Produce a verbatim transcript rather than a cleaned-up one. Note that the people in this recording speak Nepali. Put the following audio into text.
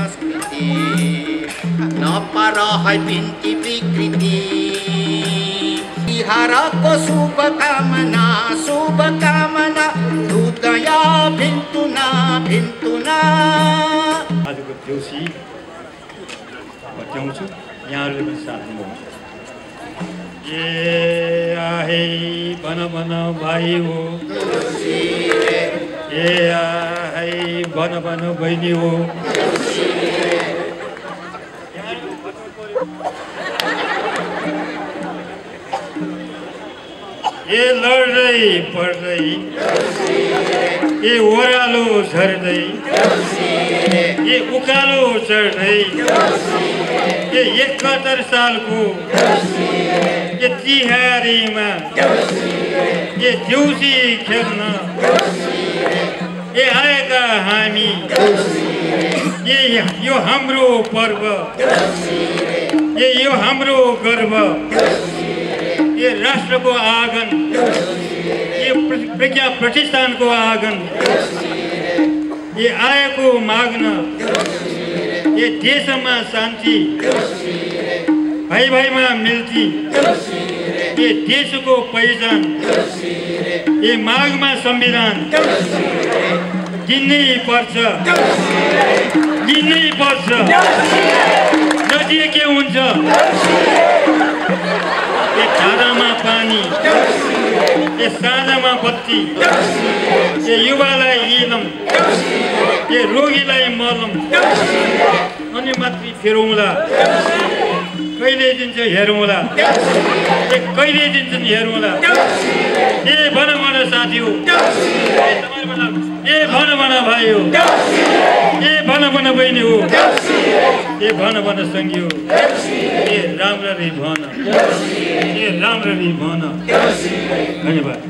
संस्कृति नपरह बिन्ती विकृति तिहारको शुभकामना शुभकामना हृदय भिन्तुना भिन्तुना। आजको देउसी बत्याउँछु यहाँहरूले पनि साथ दिनुहुन्छ। ए आहे बन बन भाइ हो ए आहे बन बन बहिनी हो ए लड्दै पढ्दै ए ओह्रालो झर्दै ए उकालो चढ्दै ए एकहत्तर सालको ए तिहारीमा ए देउसी खेल्न ए आएका हामी ए यो हाम्रो पर्व ए यो हाम्रो गर्व ये राष्ट्र को आगन ये प्रज्ञा प्रतिष्ठान को आगन ये आय को माग्न ये देश में शांति भाई भाई में मिलती ये देश को पहचान ये माग में संविधान दिनै पर्छ दिनै पर्छ नदिए के हुन्छ ये खादामा पानी ये साँझमा बत्ती ये युवालाई इलम ये रोगीलाई मलम अनि मात्रै फेरौँला कहिले दिन्छ हेरौँला ए कहिले दिन्छन् हेरौँला ए भन भन साथी हो ए भन भन भाइ हो ए भन भन बहिनी हो ए भन भन सङ्गी हो ए राम्ररी भन ए राम्ररी भन। धन्यवाद।